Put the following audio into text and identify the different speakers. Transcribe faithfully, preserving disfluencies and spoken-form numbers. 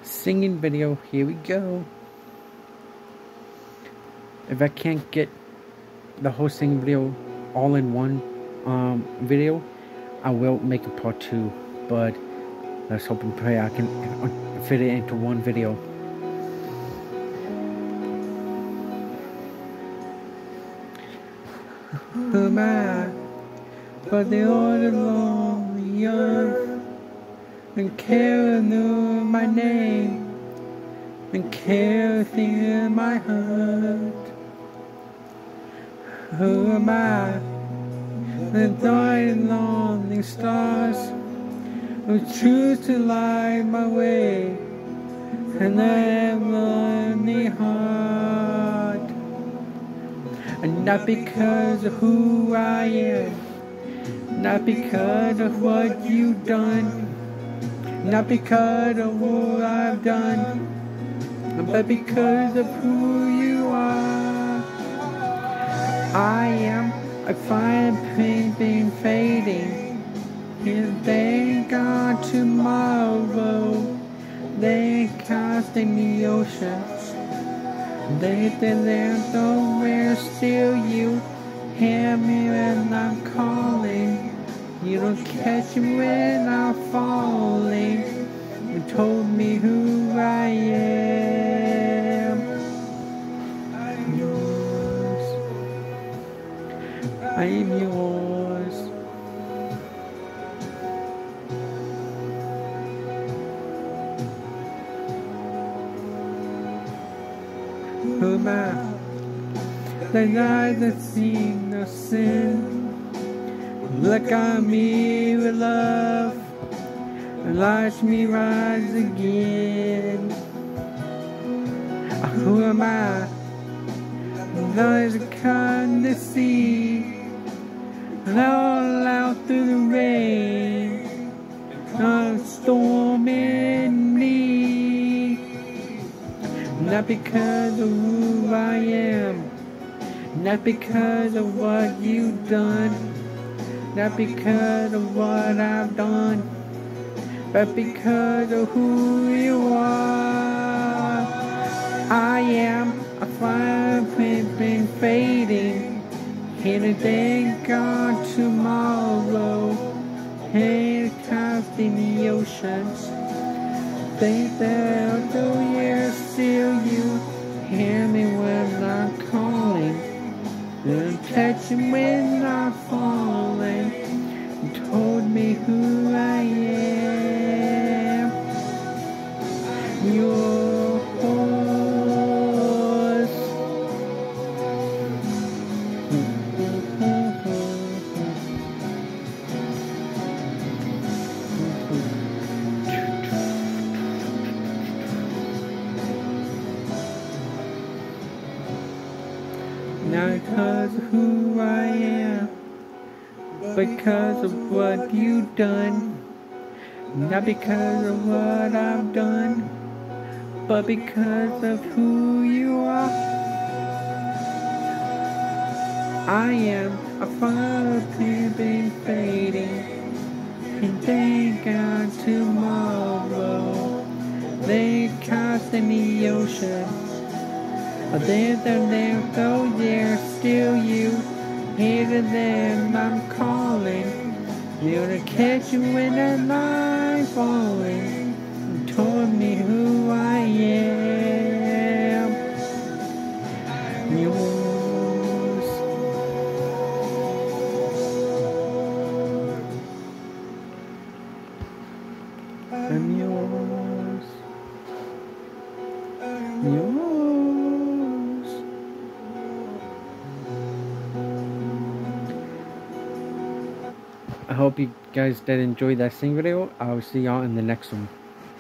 Speaker 1: singing video. Here we go. If I can't get the whole singing video all in one um, video, I will make a part two. But let's hope and pray I can fit it into one video. Who am I but the Lord alone, the earth, and care knew my name, and care in my heart. Who am I, the dark and lonely stars, who choose to light my way, and I have lonely heart. And not because of who I am, not because of what you've done, not because of what I've done, but because of who you are. I am a fire painting fading, and thank God tomorrow they cast in the oceans. They think they're nowhere, still you hear me when I'm calling. You don't catch me when I'm falling. You told me who I am. I'm yours. I am yours. Who am I? The eyes that see no sin. Look on me with love and watch me rise again. Who am I? Those that come to see, and all out through the rain, on a storm in me. Not because of who I am, not because of what you've done, not because of what I've done, but because of who you are. I am a fire been fading, here today, gone tomorrow, head cast in the oceans. Think that though you're still you, hear me when I'm calling. Don't catch me when I'm falling. You told me who I am. Your horse. Not because of who I am, because of what you've done. Not because of what I've done, but because of who you are. I am a fire been fading, and thank God tomorrow they cast in the ocean. But there, there, there, though there's still you, here to them I'm calling. You're to catch me when I'm falling. You told me who I am. Yours. I'm yours. Yours. I hope you guys did enjoy that sing video. I'll see y'all in the next one.